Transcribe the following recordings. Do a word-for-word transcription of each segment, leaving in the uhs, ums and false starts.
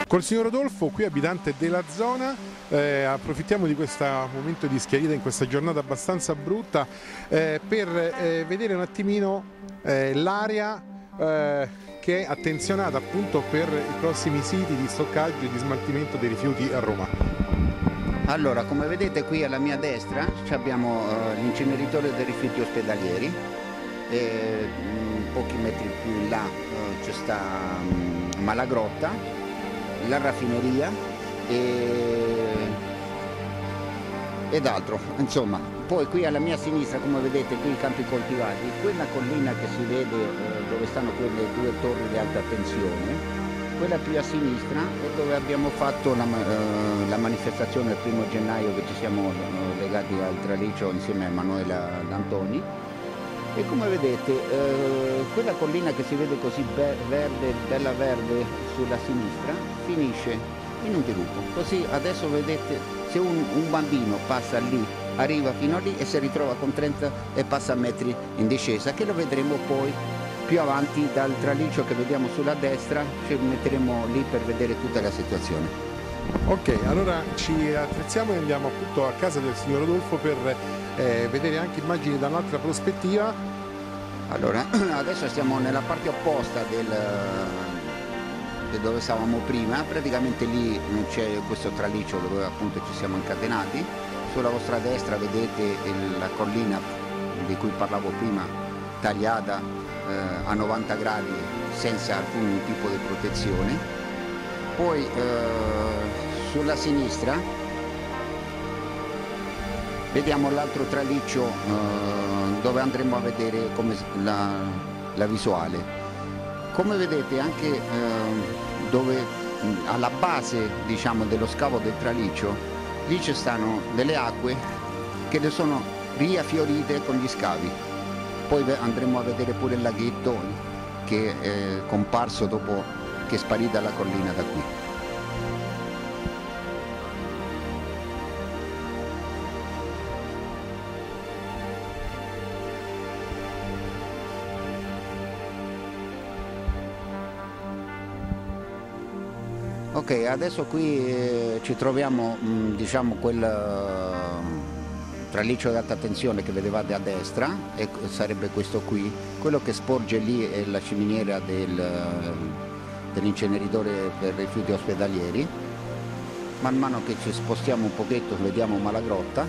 Col signor Rodolfo, qui abitante della zona, eh, approfittiamo di questo momento di schiarita in questa giornata abbastanza brutta eh, per eh, vedere un attimino eh, l'area eh, che è attenzionata appunto per i prossimi siti di stoccaggio e di smaltimento dei rifiuti a Roma. Allora, come vedete qui alla mia destra abbiamo uh, l'inceneritore dei rifiuti ospedalieri, e, mh, pochi metri più in là uh, c'è sta um, Malagrotta, la raffineria e... ed altro, insomma. Poi qui alla mia sinistra, come vedete, qui i campi coltivati, quella collina che si vede uh, dove stanno quelle due torri di alta tensione, quella più a sinistra è dove abbiamo fatto la, uh, la manifestazione il primo gennaio, che ci siamo uh, legati al traliccio insieme a Emanuela D'Antoni. E come vedete uh, quella collina che si vede così verde, bella verde sulla sinistra, finisce in un dirupo. Così adesso vedete, se un, un bambino passa lì, arriva fino a lì e si ritrova con trenta e passa metri in discesa, che lo vedremo poi più avanti dal traliccio che vediamo sulla destra. Ci metteremo lì per vedere tutta la situazione. Ok, allora ci attrezziamo e andiamo appunto a casa del signor Rodolfo per eh, vedere anche immagini da un'altra prospettiva. Allora, adesso stiamo nella parte opposta del, di dove stavamo prima, praticamente lì c'è questo traliccio dove appunto ci siamo incatenati. Sulla vostra destra vedete il, la collina di cui parlavo prima, tagliata a novanta gradi senza alcun tipo di protezione. Poi eh, sulla sinistra vediamo l'altro traliccio eh, dove andremo a vedere come la, la visuale. Come vedete anche eh, dove alla base, diciamo, dello scavo del traliccio, lì ci stanno delle acque che le sono riaffiorite con gli scavi. Poi andremo a vedere pure il laghetto che è comparso dopo che è sparita la collina da qui. Ok, adesso qui eh, ci troviamo, mh, diciamo, quel traliccio ad alta tensione che vedevate a destra, e sarebbe questo qui. Quello che sporge lì è la ciminiera del, dell'inceneritore per rifiuti ospedalieri. Man mano che ci spostiamo un pochetto vediamo Malagrotta.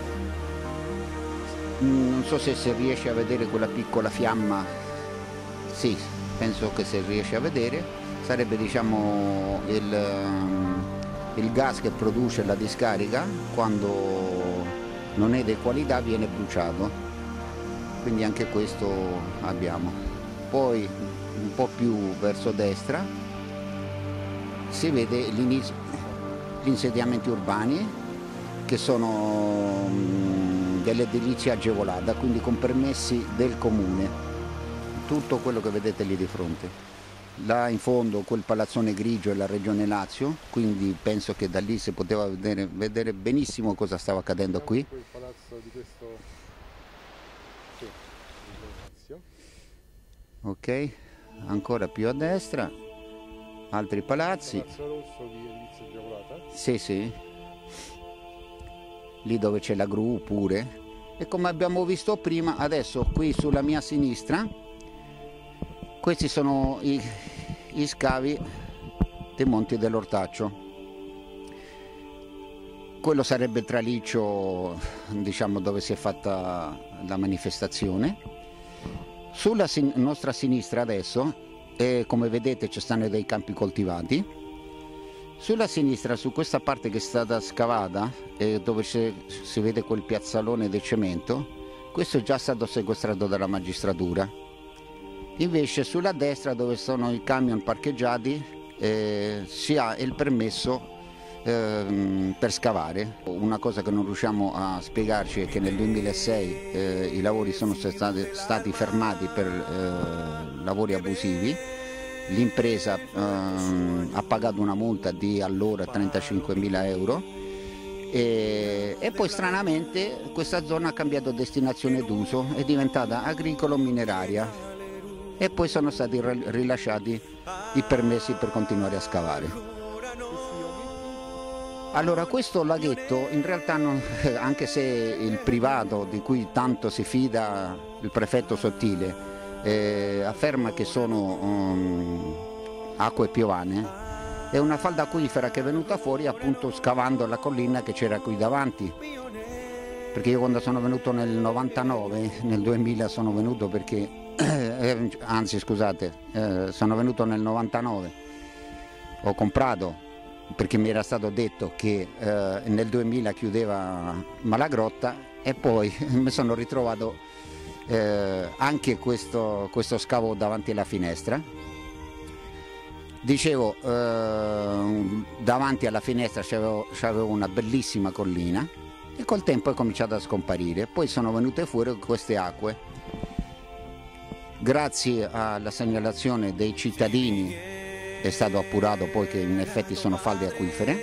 Non so se si riesce a vedere quella piccola fiamma. Sì, penso che si riesce a vedere. Sarebbe, diciamo, il, il gas che produce la discarica quando non è di qualità, viene bruciato, quindi anche questo abbiamo. Poi un po' più verso destra si vede gli insediamenti urbani, che sono dell'edilizia agevolata, quindi con permessi del comune, tutto quello che vedete lì di fronte. Là in fondo quel palazzone grigio è la Regione Lazio, quindi penso che da lì si poteva vedere, vedere benissimo cosa stava accadendo qui. Il palazzo di questo... sì, Lazio. Ok, ancora più a destra, altri palazzi. Il palazzo rosso di edilizia agevolata? Sì, sì. Lì dove c'è la gru pure. E come abbiamo visto prima, adesso qui sulla mia sinistra, questi sono i, i scavi dei Monti dell'Ortaccio. Quello sarebbe il traliccio, diciamo, dove si è fatta la manifestazione. Sulla sin- nostra sinistra adesso, eh, come vedete, ci stanno dei campi coltivati. Sulla sinistra, su questa parte che è stata scavata, eh, dove si, si vede quel piazzalone del cemento, questo è già stato sequestrato dalla magistratura. Invece sulla destra, dove sono i camion parcheggiati, eh, si ha il permesso eh, per scavare. Una cosa che non riusciamo a spiegarci è che nel duemilasei eh, i lavori sono stati, stati fermati per eh, lavori abusivi. L'impresa eh, ha pagato una multa di allora trentacinquemila euro e, e poi stranamente questa zona ha cambiato destinazione d'uso, è diventata agricolo-mineraria. E poi sono stati rilasciati i permessi per continuare a scavare. Allora, questo laghetto in realtà, non, anche se il privato di cui tanto si fida il prefetto Sottile eh, afferma che sono um, acque piovane, è una falda acquifera che è venuta fuori appunto scavando la collina che c'era qui davanti. Perché io quando sono venuto nel novantanove, nel duemila sono venuto perché, eh, anzi scusate, eh, sono venuto nel novantanove, ho comprato perché mi era stato detto che eh, nel duemila chiudeva Malagrotta e poi mi sono ritrovato eh, anche questo, questo scavo davanti alla finestra. Dicevo, eh, davanti alla finestra c'avevo una bellissima collina e col tempo è cominciato a scomparire, poi sono venute fuori queste acque. Grazie alla segnalazione dei cittadini è stato appurato poi che in effetti sono falde acquifere.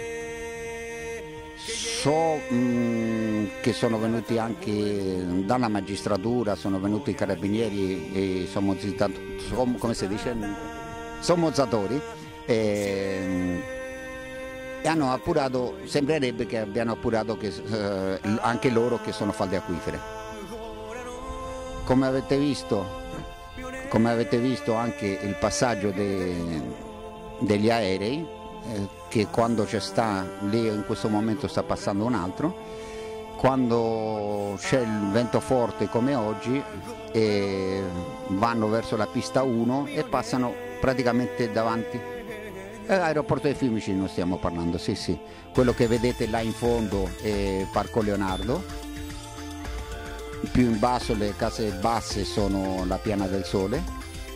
So mh, che sono venuti anche dalla magistratura, sono venuti i carabinieri e sommozzatori, som, come si dice? Sommozzatori e, e hanno appurato, sembrerebbe che abbiano appurato che, eh, anche loro che sono falde acquifere. Come avete visto, come avete visto anche il passaggio dei degli aerei eh, che quando c'è sta lì in questo momento sta passando un altro, quando c'è il vento forte come oggi eh, vanno verso la pista uno e passano praticamente davanti eh, aeroporto dei Fiumicino stiamo parlando, sì sì, quello che vedete là in fondo è Parco Leonardo, più in basso le case basse sono la Piana del Sole.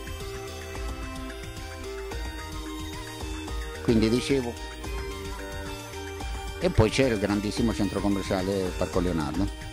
Quindi dicevo, e poi c'è il grandissimo centro commerciale Parco Leonardo.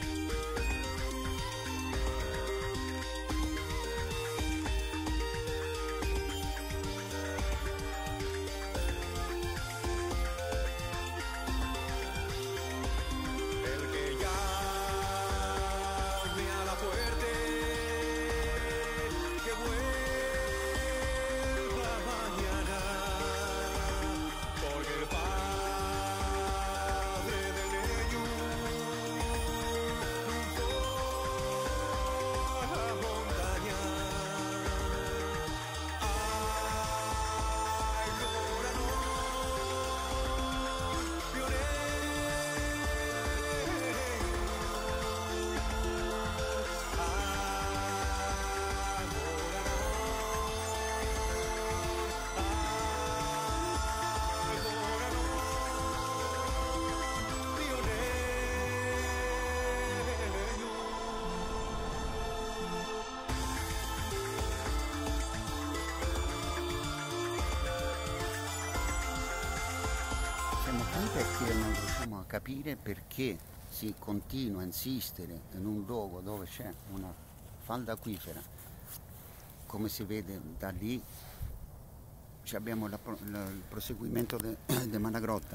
Siamo qui perché non riusciamo a capire perché si continua a insistere in un luogo dove c'è una falda acquifera. Come si vede da lì abbiamo la, la, il proseguimento di Malagrotta.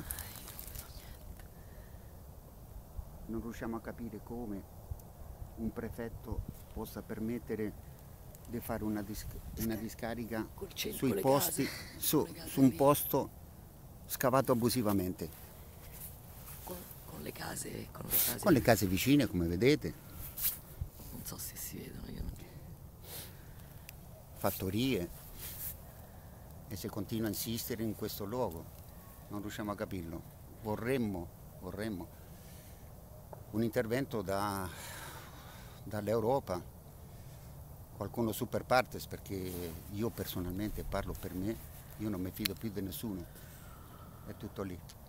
Non riusciamo a capire come un prefetto possa permettere di fare una, dis una discarica sui posti, su, su un posto scavato abusivamente. Con, con, le case, con, le case, con le case vicine, come vedete. Non so se si vedono. Io non... Fattorie. E se continua a insistere in questo luogo, non riusciamo a capirlo. Vorremmo, vorremmo un intervento da, dall'Europa, qualcuno super partes, perché io personalmente parlo per me, io non mi fido più di nessuno. È tutto lì.